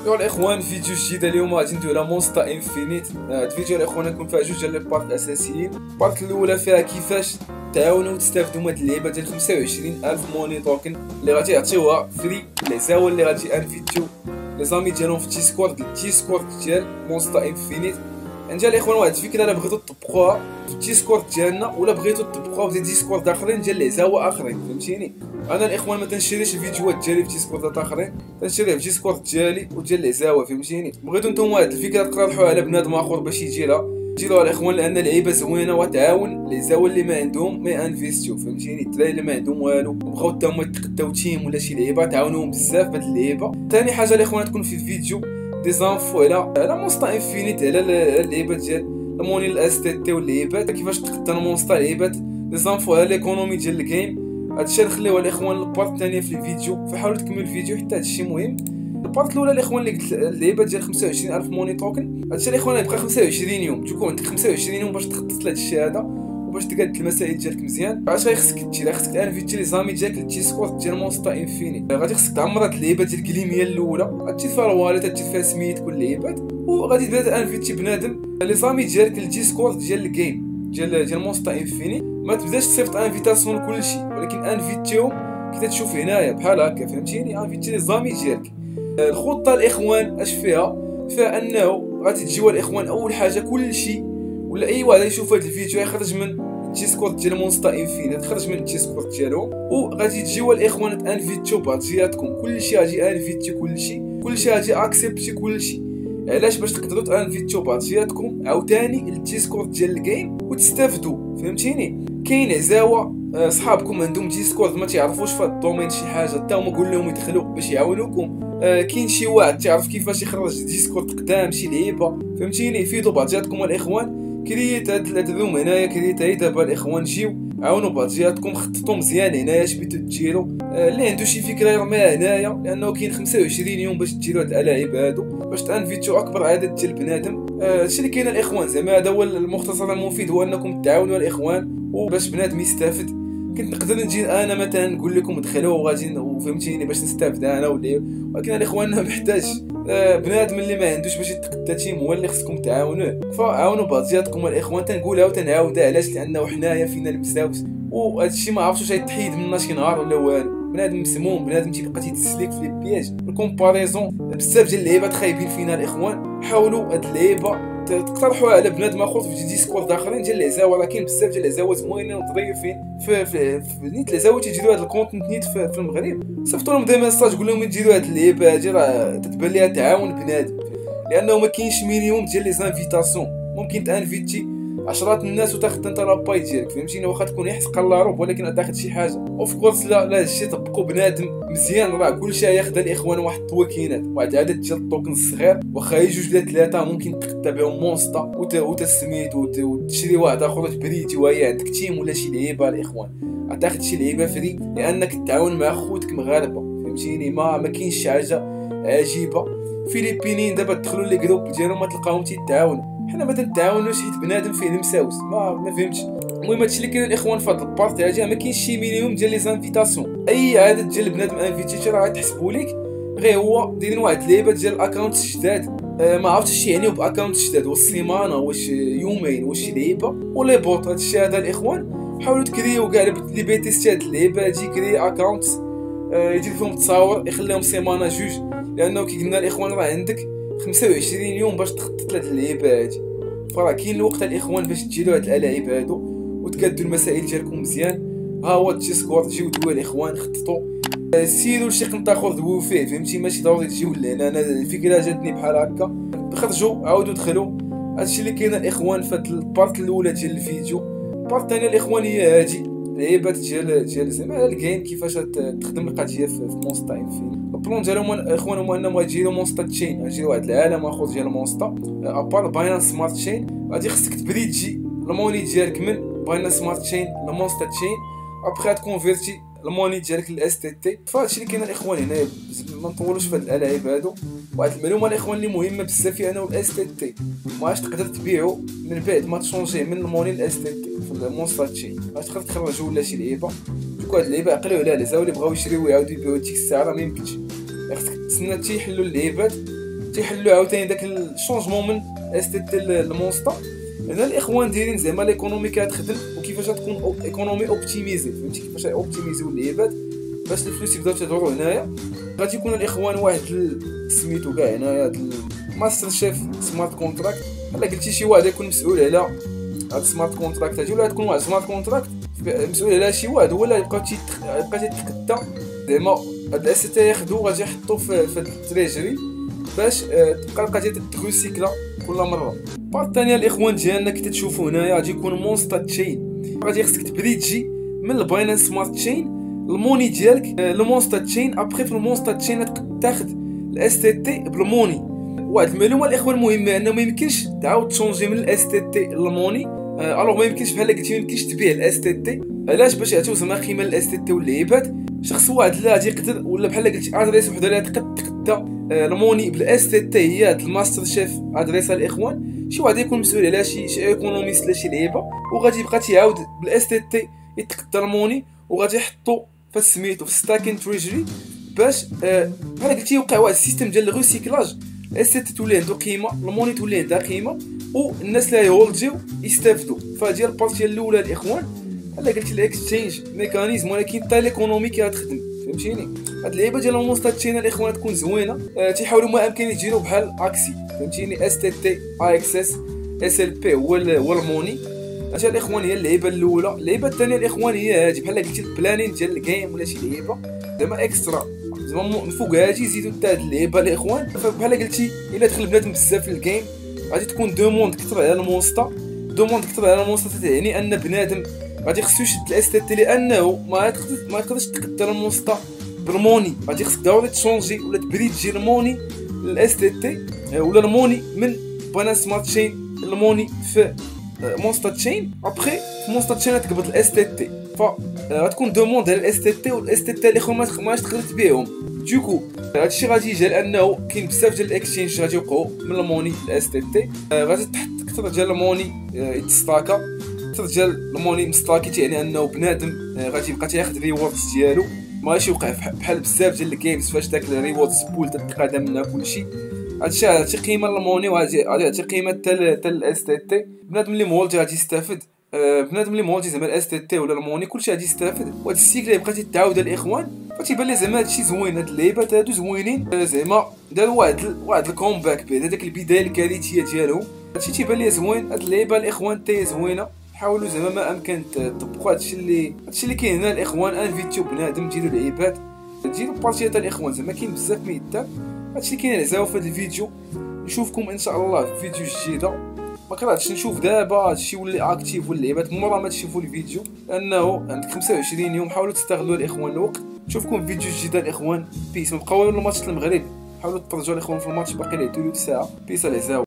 يا الاخوان، فيديو جديد اليوم غادي ندوي على مونستا انفينيت. هاد الفيديو الاخوان غيكون فيها جوج ديال لي بارت اساسيين. البارت الاولى فيها كيفاش تعاونوا وتستافدوا من هاد اللعبه ديال 25000 موني توكن اللي غادي يعطيوها فري لي زاول اللي غادي انفيتيو لي زامي ديالهم في الديسكورد ديال مونستا انفينيت. عندي الاخوان واحد الفكره، الا بغيتو تطبقوها في الديسكورد ديالنا ولا بغيتو تطبقوها في ديسكورد اخرين ديال لي زاوا اخرين، فهمتيني؟ انا الاخوان ما تنشريش الفيديوهات ديالي في ديسكوردات اخرين، تنشريها في ديسكورد ديالي وديال لي زاوا، فهمتيني؟ بغيتو نتوما هاد الفكره تقترحوها على بنادم اخر باش يجيلها الاخوان، لان اللعيبه زوينه وتعاون لي زاوا اللي ما عندهم ما انفيستيو، فهمتيني؟ الدراري اللي ما عندهم والو بغاو حتى هما يتقداو تيم ولا شي لعيبه تعاونوهم بزاف بهاد اللعيبه. ثاني حاجه الاخوان تكون في الفيديو دي زانفو على مونستا انفينيت، على اللعيبه ديال الموني الاس تي تي واللعيبات، كيفاش تقدر مونستا لعيبات دي زانفو على ليكونومي ديال الجيم. هادشي نخليوها الاخوان البارت الثانيه في الفيديو، فحاولوا تكملوا الفيديو حتى هادشي مهم. البارت الاولى الاخوان اللي قلت اللعيبه ديال 25000 موني توكن، هادشي الاخوان يبقى 25 يوم، تكون عندك 25 يوم باش تخطط لهادشي هذا وباش تقاد المسائل ديالك مزيان. علاش غيخصك دير؟ خصك انفيتي لي زامي ديالك للديسكورد ديال مونستا انفينيت، غادي خصك تعمر هاد اللعيبه ديال كليميه الاولى، غادي فيها الواليت، غادي فيها سميتك واللعيبات، وغادي تبدا انفيتي بنادم لي زامي ديالك للديسكورد ديال الجيم ديال مونستا انفينيت. ما تبداش تصيفط انفيتاسيون لكلشي، ولكن انفيتيهم كي تشوف هنايا بحال هكا، فهمتيني؟ انفيتي لي زامي ديالك. الخطه الاخوان اش فيها انه غادي تجيو الاخوان اول حاجه كلشي ولا اي واحد يشوف هذا الفيديو يخرج من الديسكورد ديال مونستا انفينيت، خرج من الديسكورد ديالهم، وغادي تجيو الاخوان تانفيتيو بعضياتكم، كلشي غادي انفيتي كلشي غادي اكسبتي كلشي. علاش؟ باش تقدروا تانفيتيو بعضياتكم عاوتاني للديسكورد ديال الجيم وتستافدوا، فهمتيني؟ كاين عزاوه صحابكم عندهم ديسكورد ما تعرفوش في الدومين شي حاجه، حتى هما قول لهم يدخلوا باش يعاونوكم. كاين شي واحد تعرف كيفاش يخرج ديسكورد قدام شي لعيبه، فهمتيني؟ يفيدوا بعضياتكم الاخوان. كرييت هاد الروم هنايا، كرييت هي دابا الاخوان، جيو عاونوا بعضياتكم، خططوا مزيان هنايا اش بغيتو ديروا. اللي عنده شي فكره يرميها هنايا، لانه كاين 25 يوم باش ديروا هاد الالعاب هادو، باش تانفيتيو اكبر عدد ديال البنادم. هادشي اللي كاين الاخوان، زعما هذا هو المختصر المفيد، هو انكم تعاونوا الاخوان وباش بنادم يستافد. كنت نقدر نجي انا مثلا نقول لكم دخلوا وغادي وفهمتيني باش نستافد انا ولكن الاخوان محتاج بنادم اللي ما عندوش باش يتقدى تيم، هو اللي خصكم تعاونوه. فعاونوا بعضياتكم الاخوان، تنقولها وتنعاودها. علاش؟ لانه حنايا فينا المساوس، وهذا الشيء ما عرفتش واش يتحيد منا شي نهار ولا والو. بنادم مسموم، بنادم تيبقى تيتسليك في لي بياج الكومباريزون. بزاف ديال اللعيبات خايبين فينا الاخوان. حاولوا هاد اللعيبه تقترحوها على بنادم اخر في ديسكورد اخرين ديال العزاوه، راه كاين بزاف ديال العزاوات زوينين وظريفين في نيت العزاوات تيديروا هاد الكونتنت نيت في المغرب. صيفطوا لهم دي ميساج قول لهم يديروا هاد اللعيبه هادي، راه تتبان ليها تعاون بنادم، لانه ما كاينش مينيموم ديال لي زانفيتاسيون. ممكن تانفيتي عشرات الناس وتاخذ انت لاباي ديالك، فهمتيني؟ واخا تكون يحسق الله روب، ولكن تاخذ شي حاجه. اوف كورس لا هادشي طبقوا بنادم مزيان، راه كلشي ياخذ الاخوان واحد التوكينات، واحد العدد ديال التوكن الصغير، واخا هي جوج ولا ثلاثه ممكن تقدى بهم مونستا وتسميت وتشري واحد اخر تبريتي وهي عندك تيم ولا شي لعيبه الاخوان. تاخذ شي لعيبه فري لانك تعاون مع خوتك مغاربه، فهمتيني؟ ما كاينش شي حاجه عجيبه. فيليبينيين دابا دخلوا لي جروب ديالهم ما تلقاهم تيتعاونوا، حنا ما تنتعاونوش حيت بنادم فيه المساوس، ما فهمتش. المهم هادشي اللي كاين الاخوان في هاد البارت هادي، ما كاينش شي مينيموم ديال لي زانفيتاسيون. اي عدد ديال البنادم انفيتيتي راه غيتحسبوا ليك، غير هو دايرين واحد اللعيبه ديال الاكونت جداد. ما عرفتش اش يعنيو باكونت جداد، واش سيمانه واش يومين واش شي لعيبه ولا بوط. هادشي هذا الاخوان حاولوا تكريو كاع اللي بيتيستي هاد اللعيبه هادي، كري اكونت يدير فيهم التصاور، يخليهم سيمانه جوج، لانه كي قلنا الاخوان راه عندك 25 يوم باش تخطط لهاد اللعيبه هادي. فراه كاين الوقت الاخوان باش تجيروا هاد الالعاب هادو وتقادوا المسائل ديالكم مزيان. ها هو الديسكورد، جيو دووا الاخوان، خططوا سيروا لشي قنت اخر دووا فيه، فهمتي؟ ماشي ضروري تجيو لهنا. انا الفكره جاتني بحال هكا، خرجوا عاودوا دخلوا. هادشي اللي كاين الاخوان في هاد البارت الاولى ديال الفيديو. البارت الثانيه الاخوان هي هادي لعيبات ديال زعما الجيم، كيفاش تخدم القضيه في مونستا انفينيت. البلون ديالهم الاخوان هما انهم غيجيو مونستا تشين، غيجيو واحد العالم اخر ديال مونستا ابار باينانس سمارت تشين. غادي خصك تبريدجي الموني ديالك من باينانس سمارت تشين لمونستا تشين، ابخي تكونفيرتي الموني ديالك للاس تي تي. فهادشي اللي كاين الاخوان هنايا. ما نطولوش في هاد الالعاب هادو. واحد المعلومه الاخوان اللي مهمه بزاف هي انه الاس تي تي ما عادش تقدر تبيعو من بعد ما تشونجي من الموني للاس تي تي في المونستا تشين. غادي تقدر تخرجو ولا شي لعيبه، دوك هاد اللعيبه عقلوا عليها، لي زاولي بغاو يشريو ويعاودوا يبيعو ديك الساعه راه ما يمكنش. خصك تسنى حتى يحلوا اللعيبات تيحلوا عاوتاني داك الشونجمون من اس تي تي المونستا. هنا الاخوان دايرين زعما ليكونومي كتخدم وكيفاش غتكون ايكونومي اوبتيميزي، فهمتي كيفاش اوبتيميزيو اللعيبات باش الفلوس يبداو تدوروا هنايا. غادي يكون الاخوان واحد سميتو كاع هنايا ماستر شيف سمارت كونتراكت. بحال قلتي شي واحد يكون مسؤول على هاد السمارت كونتراكت هادي، ولا تكون واحد سمارت كونتراكت مسؤول على شي واحد، ولا يبقى تيتقدا زعما هاد الاس تي ياخذوا غادي يحطوا في هاد التريجري باش تبقى القضيه تتغوسيكلا كل مره. البارت الثانيه الاخوان ديالنا كي تشوفوا هنايا غادي يكون مونستا تشين. غادي خصك تبريدجي من الباينانس سمارت تشين الموني ديالك المونستا تشين. ابخي في المونستا تشين تاخذ الاس تي تي بالموني. واحد المعلومه الاخوان مهمه انه ما يمكنش تعاود تشونجي من الاس تي تي للموني. الوغ ما يمكنش بحال قلتي ما يمكنش تبيع الاس تي تي. علاش؟ باش يعطيو زعما قيمه للاس تي تي واللعيبات. شخص واحد لا غادي يقدر ولا بحال قلتي ادريس وحده لا تقدا الموني بالاس تي تي هي هاد الماستر شيف ادريس الاخوان. شي واحد يكون مسؤول على شي ايكونوميست لا شي لعيبه وغادي يبقى تيعاود بالاس تي تي يتقدا الموني وغادي يحطو في سميتو في ستاكين تريجري باش بحال قلتي يوقع واحد السيستم ديال الريسيكلاج. الاس تي تي تولي عنده قيمه، الموني تولي عندها قيمه، والناس اللي يهولديو يستافدوا. فهادي البارتيه الاولى الاخوان بحال قلتي الاكسشينج ميكانيزم، ولكن حتى ليكونومي كتخدم فهمتيني. هاد اللعيبه ديال المونستا تشين الاخوان تكون زوينه. تيحاولوا ما امكن يديروا بحال اكسي فهمتيني. اس تي تي اي اكس اس اس ال بي هو الموني. هادي الاخوان هي اللعيبه الاولى. اللعيبه الثانيه الاخوان هي هادي بحال قلتي البلانين ديال الجيم ولا شي لعيبه زعما اكسترا زعما من فوق هادي يزيدوا حتى هاد اللعيبه الاخوان. فبحال قلتي الا دخل بنادم بزاف في الجيم غادي تكون دوموند كثر على المونستا. دوموند كثر على المونستا تعني ان بنادم غادي خصو يشد الاس تي تي لانه ما يقدرش تقدر المونستا بالموني. غادي خصك ضروري تشونجي ولا تبريدجي الموني للاس تي تي ولا الموني من باينانس سمارت تشين الموني في مونستا تشين. ابخي في مونستا تشين تقبض الاس تي تي غتكون دوموند على الاس تي تي والاس تي تي الاخوان ما تقدر تبيعهم. دوكو هادشي غادي يجي لانه كاين بزاف ديال الاكسشينج غادي يوقعوا من الموني الاس تي تي. غادي تحط كثر ديال الموني يتستاكا. كثر ديال الموني مستاكي تعني انه بنادم غادي يبقى تياخذ ريوردز ديالو. ماشي يوقع بحال بزاف ديال الجيمز فاش داك الريوردز بول تتقادم منها كلشي. هادشي غادي قيمه للموني وغادي يعطي قيمه حتى الاس تي تي. بنادم اللي مولتي غادي يستافد. بنادم اللي مولتي زعما الاس تي تي ولا الموني كلشي غادي يستافد. وهاد السيكل اللي بقى تتعاود الاخوان فتيبان لي زعما هادشي زوين. هاد اللعيبات هادو زوينين زعما داروا واحد الكومباك بعد هذاك البدايه الكارثيه ديالهم. هادشي تيبان لي زوين. هاد اللعيبه الاخوان حتى زوينه. حاولوا زعما ما امكن تطبقوا هادشي اللي كاين هنا الاخوان. انفيتيو بنادم ديروا لعيبات ديروا بارتيات الاخوان زعما كاين بزاف ما يدار. هادشي اللي كاين عزاو في هاد الفيديو. نشوفكم ان شاء الله في فيديو جديده. ما كرهتش نشوف دابا هادشي ولا اكتيف واللعيبات مورا ما تشوفوا الفيديو لانه عندك 25 يوم. حاولوا تستغلوا الاخوان الوقت. نشوفكم في فيديو جديد الاخوان. بيس. ما بقاو الماتش المغرب حاولوا تفرجوا الاخوان في الماتش باقي له 3 ساعه. بيس العزاو.